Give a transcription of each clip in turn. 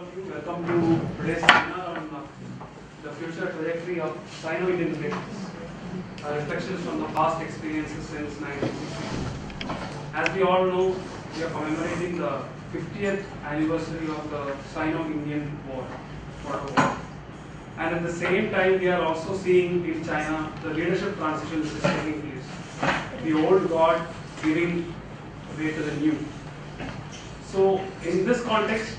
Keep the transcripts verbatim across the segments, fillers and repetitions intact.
of you. Welcome to today's seminar on uh, the future trajectory of Sino-Indian relations. Uh, reflections from the past experiences since nineteen sixty. As we all know, we are commemorating the fiftieth anniversary of the Sino-Indian War, Border War. And at the same time, we are also seeing in China the leadership transition which is taking place. The old guard giving way to the new. So, in this context,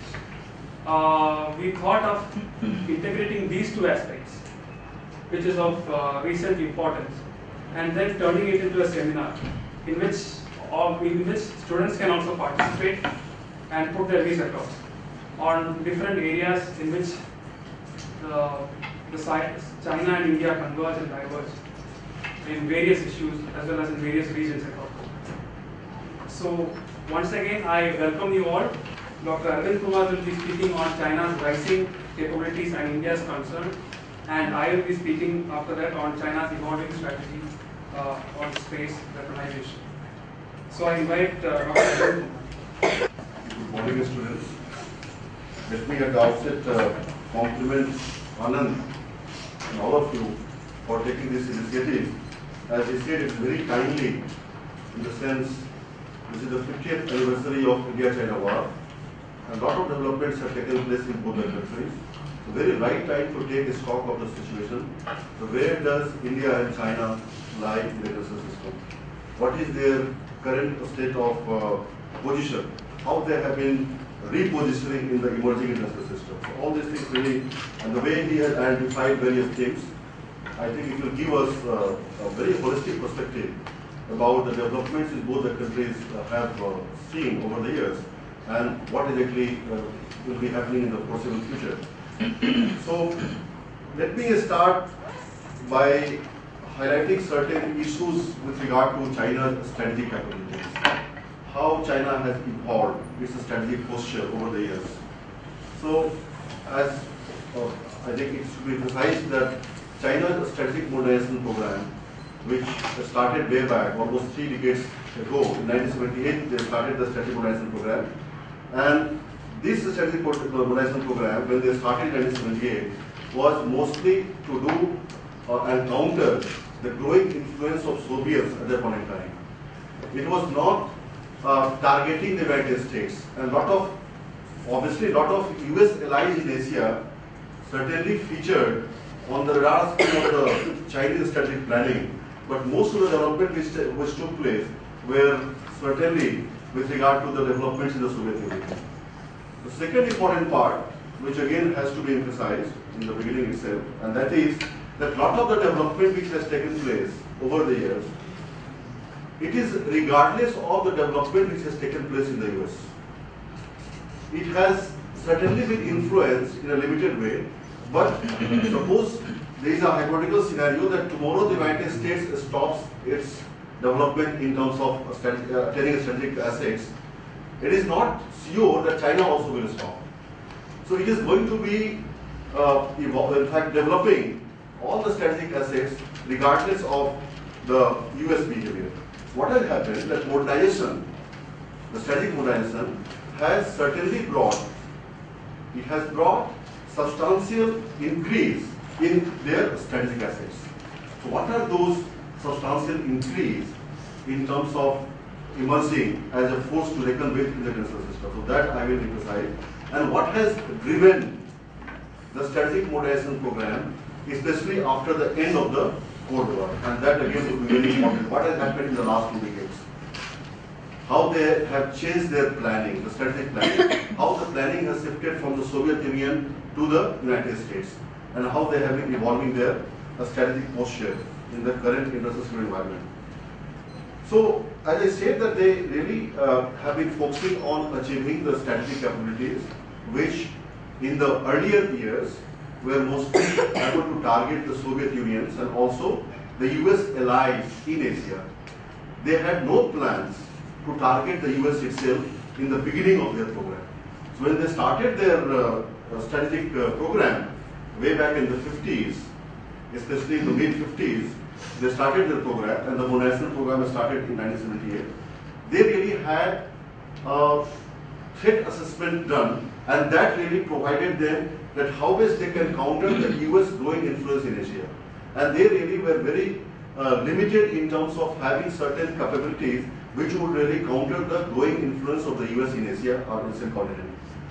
uh, we thought of integrating these two aspects, which is of uh, recent importance, and then turning it into a seminar in which, uh, in which students can also participate and put their views across on different areas in which the, the sides, China and India converge and diverge in various issues as well as in various regions across the world. So, once again, I welcome you all. Doctor Arvind Kumar will be speaking on China's rising capabilities and India's concern, and I will be speaking after that on China's evolving strategy uh, on space weaponization. So I invite uh, Doctor Arvind Kumar. Good morning, students. Let me at the outset uh, compliment Anand and all of you for taking this initiative. As he said, it's very timely in the sense this is the fiftieth anniversary of India-China war, and a lot of developments have taken place in both the countries. So very right time to take stock of the situation. So where does India and China lie in the international system? What is their current state of uh, position? How they have been repositioning in the emerging international system? So all these things really, and the way he has identified various things, I think it will give us uh, a very holistic perspective about the developments in both the countries uh, have uh, seen over the years and what exactly uh, will be happening in the foreseeable future. So let me start by highlighting certain issues with regard to China's strategic capabilities. How China has evolved its strategic posture over the years. So as uh, I think it should be emphasized that China's strategic modernization program, which started way back, almost three decades ago, in nineteen seventy-eight, they started the strategic modernization program. And this strategic modernization program, when they started in nineteen seventy-eight, was mostly to do uh, and counter the growing influence of Soviets at that point in time. It was not uh, targeting the United States, and lot of, obviously, lot of U S allies in Asia certainly featured on the radar screen of the Chinese strategic planning. But most of the development which, which took place were certainly with regard to the developments in the Soviet Union. The second important part, which again has to be emphasized in the beginning itself, and that is that a lot of the development which has taken place over the years, it is regardless of the development which has taken place in the U S. It has certainly been influenced in a limited way, but suppose there is a hypothetical scenario that tomorrow the United States stops its development in terms of attaining strategic assets. It is not sure that China also will stop. So it is going to be, uh, in fact, developing all the strategic assets regardless of the U S behavior. What has happened that modernization, the strategic modernization, has certainly brought, it has brought substantial increase in their strategic assets. So what are those substantial increase in terms of emerging as a force to reckon with in the international system? So that I will emphasize. And what has driven the strategic modernization program, especially after the end of the Cold War, and that again will be very important. What has happened in the last two decades? How they have changed their planning, the strategic planning, how the planning has shifted from the Soviet Union to the United States, and how they have been evolving their uh, strategic posture in the current international environment. So, as I said, that they really uh, have been focusing on achieving the strategic capabilities, which in the earlier years were mostly able to target the Soviet Unions and also the U S allies in Asia. They had no plans to target the U S itself in the beginning of their program. So when they started their uh, strategic uh, program way back in the fifties, especially in the mid fifties, they started their program, and the modernization program started in nineteen seventy-eight. They really had a threat assessment done, and that really provided them that how best they can counter the U S growing influence in Asia. And they really were very uh, limited in terms of having certain capabilities which would really counter the growing influence of the U S in Asia or Asian continent.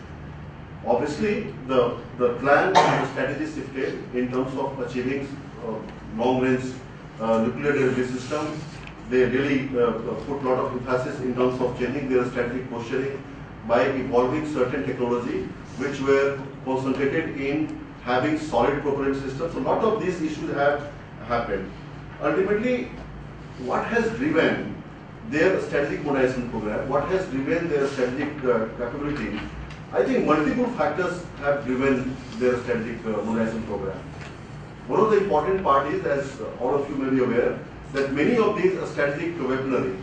Obviously, the, the plan and the strategy shifted in terms of achieving uh, long-range uh, nuclear delivery system. They really uh, put a lot of emphasis in terms of changing their strategic posturing by evolving certain technology which were concentrated in having solid propellant systems. So a lot of these issues have happened. Ultimately, what has driven their strategic modernization program, what has driven their strategic uh, capability, I think multiple factors have driven their strategic uh, modernization program. One of the important part is, as all of you may be aware, that many of these strategic weaponry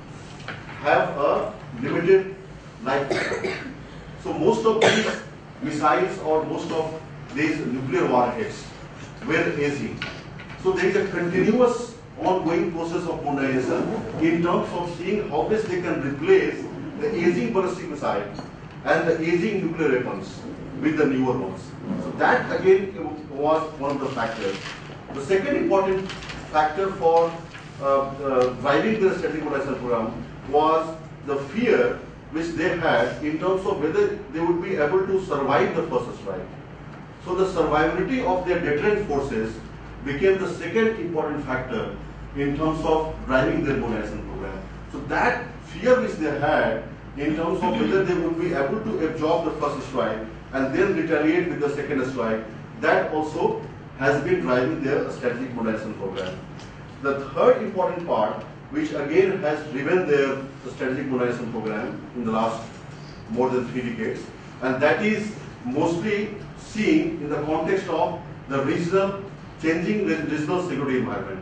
have a limited lifespan. So most of these missiles or most of these nuclear warheads were aging. So there is a continuous ongoing process of modernization in terms of seeing how best they can replace the aging ballistic missile and the aging nuclear weapons with the newer ones. So that again was one of the factors. The second important factor for uh, uh, driving the strategic modernization program was the fear which they had in terms of whether they would be able to survive the first strike. So the survivability of their deterrent forces became the second important factor in terms of driving their modernization program. So that fear which they had in terms of whether they would be able to absorb the first strike and then retaliate with the second strike, that also has been driving their strategic modernization program. The third important part, which again has driven their strategic modernization program in the last more than three decades, and that is mostly seen in the context of the regional, changing regional security environment.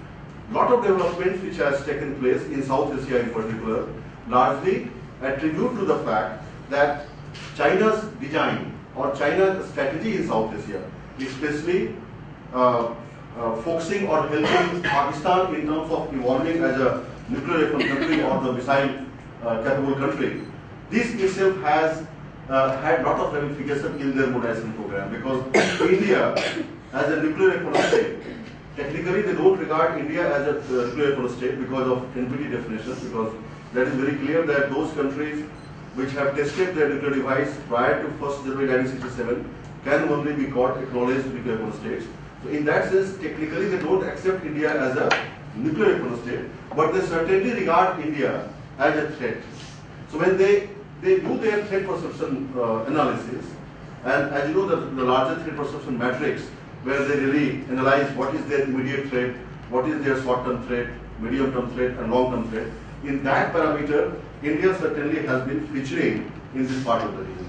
Lot of developments which has taken place in South Asia in particular, largely attribute to the fact that China's design or China's strategy in South Asia, especially uh, uh, focusing or helping Pakistan in terms of evolving as a nuclear weapon country or the missile uh, capable country, this itself has uh, had lot of ramifications in their modernization program, because India as a nuclear weapon state, technically they don't regard India as a uh, nuclear weapon state because of N P T definition, because that is very clear that those countries which have tested their nuclear device prior to first January nineteen sixty-seven can only be called acknowledged nuclear weapon states. So in that sense, technically they don't accept India as a nuclear weapon state, but they certainly regard India as a threat. So when they, they do their threat perception uh, analysis, and as you know, the, the larger threat perception matrix, where they really analyze what is their immediate threat, what is their short-term threat, medium-term threat, and long-term threat. In that parameter, India certainly has been featuring in this part of the region.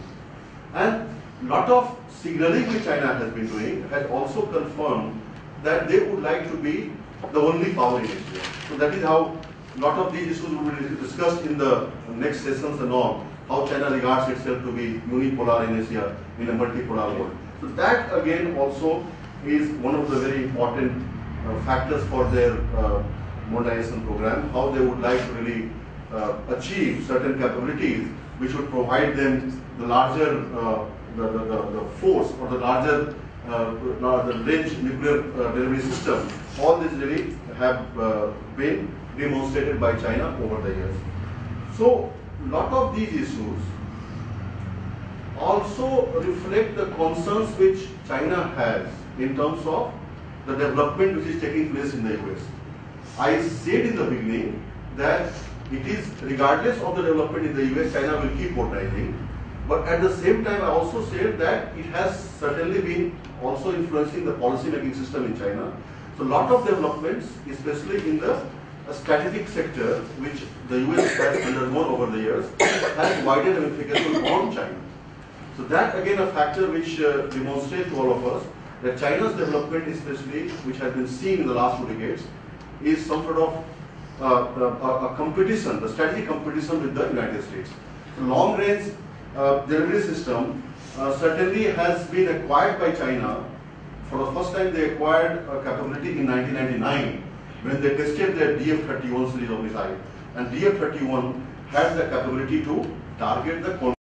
And lot of signaling which China has been doing has also confirmed that they would like to be the only power in Asia. So that is how a lot of these issues will be discussed in the next sessions and all, how China regards itself to be unipolar in Asia in a multipolar world. So that again also is one of the very important uh, factors for their uh, modernization program, how they would like to really uh, achieve certain capabilities which would provide them the larger uh, the, the, the, the force or the larger uh, the range nuclear uh, delivery system. All these really have uh, been demonstrated by China over the years. So lot of these issues also reflect the concerns which China has in terms of the development which is taking place in the U S. I said in the beginning that it is regardless of the development in the U S, China will keep modernizing. But at the same time, I also said that it has certainly been also influencing the policy making system in China. So a lot of developments, especially in the strategic sector, which the U S has undergone over the years, has widened ramifications on China. So that again a factor which uh, demonstrates to all of us that China's development, especially which has been seen in the last two decades, is some sort of uh, a, a competition, the strategic competition with the United States. So long range uh, delivery system uh, certainly has been acquired by China. For the first time they acquired a capability in nineteen ninety-nine when they tested their D F thirty-one series of missile. And D F thirty-one has the capability to target the